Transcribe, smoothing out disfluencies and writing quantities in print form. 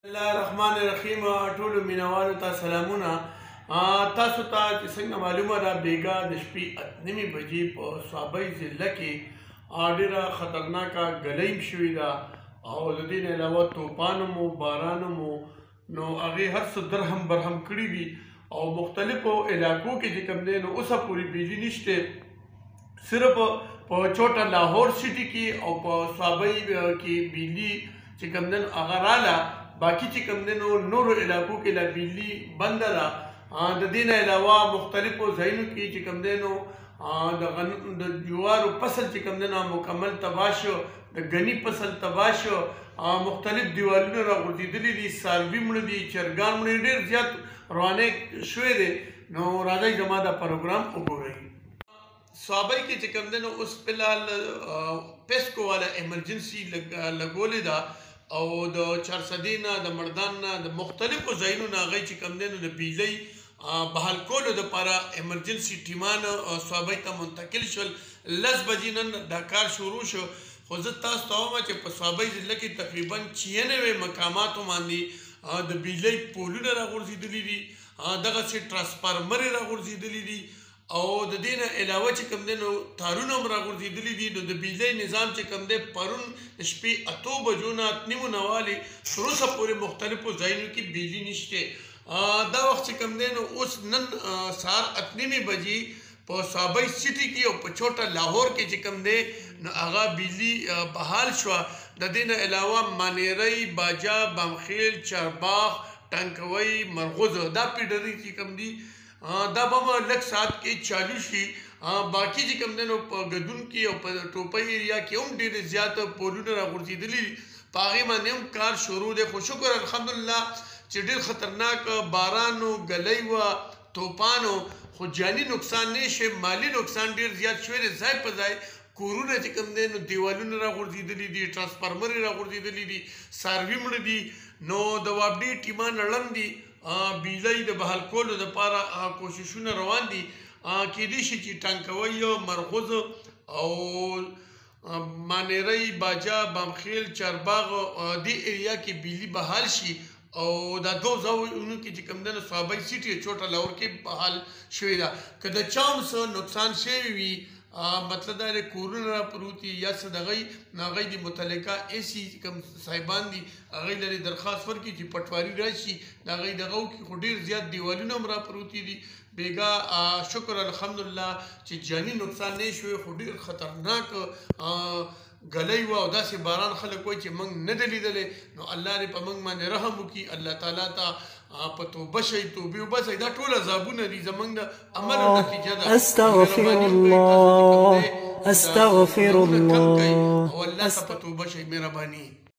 الله الرحمن الرحیم. ټولو مینوالو ته سلامونه. تاسو ته چې څنګه معلومه ده بیګا د شپې 8:30 بجې په صوابۍ ضلع کې ډېره خطرناکه ګلۍ شوې ده او د دې نه علاوه طوفان مو باران مو نو هغې هر څه درهم برهم کړي دي او مختلفو علاقو کې چې کوم دی نو اوسه پورې بجلي نشته. صرف په چوټه لاهور سټي کې او په صوابۍ کې بجلي چې کوم دی نو هغه راله، باقي چې کوم دی نو نورو علاقو کې لا بجلي بنده ده. د دې نه علاوه مختلفو ځایونو کې چې کوم دی نو د جوارو فصل چې کوم دی نو مکمل تباه شو، د غني فصل تباه شو، مختلف دیوالونه راغورځېدلي دي، څاروي مړه دي، چرګان مړه دي، ډېر زیات روانه شوی دی. نو راځئ زما دا پروګرام وګورئ. صوابۍ کې چې کوم دی نو اوس فلحال پیسکو والا ایمرجنسي لګولې ده او د چارسدې نه د مردان نه د مختلفو ځایونو نه هغوی چې کوم دی نو د بجلۍ بحال کولو دپاره ایمرجنسي ټیمان صوابۍ ته منتقل شول. 10 بجې نن دا کار شروع شو، خو زه تاسو ته وایم چې په صوابۍ ضلع کې تقریبا 96 مقاماتو باندې د بجلۍ پولونه راغورځېدلي دي، دغسې ټرانسفارمرې راغورځېدلي دي او د دې نه علاوه چې کوم دی نو تارونه هم راغورځېدلي دي. نو د بجلۍ نظام چې کوم دی پرون د شپې 8 بجو نه 8:30 نه والې تر اوسه پورې مختلفو ځایونو کې بجلي نشته. دا وخت چې کوم دی نو اوس نن سهار 8:30 بجې په صوابۍ سټي کې او په چوټه لاهور کې چې کوم دی نو هغه بجلي بحال شوه. د دې نه علاوه مانیرۍ، باجا، بمخیل، چارباغ، ټنکوۍ، مرغوز دا پیډري چې کوم دي دا به هم لږ ساعت کې چالو شي. باقي چې کوم دی نو په ګدون کې او په ټوپۍ ایریا کې هم ډېرې زیات پولونه راغورځېدلي دي، په هغې باندې هم کار شروع دی. خو شکر الحمدلله چې ډېر خطرناک باران و، ګلۍ وه، طوفان و، خو جاني نقصان نه شي، مالي نقصان ډېر زیات شوی دی. ځای په ځای کورونه چې کوم دی نو دیوالونه راغورځېدلي دي، ټرانسفارمرې راغورځېدلي دي، څاروي مړه دي. نو د وابډې ټیمان ړنګ دي، بجلۍ د بحال کولو دپاره کوششونه روان دي. کیدای شي چې ټانکوۍ، مرغوز او مانیرۍ، باجا، بمخیل، چارباغ دې ایریا کې بجلي بحال شي او دا 2 ځایونو کې چې کوم دی نو صوابۍ سټي چوټه لاهور کې بحال شوې ده. که د چا هم څه نقصان شوی وي، مطلب دا دی کورونه را پروت دي یا څه د هغوی نو هغوی د متعلقه ایسي کوم صاحبان دي هغوی لرې درخواست ورکړي چې پټواري راشي د هغوی دغه وکړي. خو ډېر زیات دیوالونه هم را پروتي دي. بیګا شکر الحمدلله چې جاني نقصان نه شوی، خو ډېر خطرناک ګلۍ وه او داسې باران خلک وایي چې موږ نه دی لیدلی. نو الله دې په موږ باندې رحم وکړي، الله تعالی ته په توبه شئ، توبې وباسئ. دا ټول عذابونه دي زموږ د عملو نتیجه ده. استغفر الله استغفر الله او الله ته په توبه شئ، مهرباني.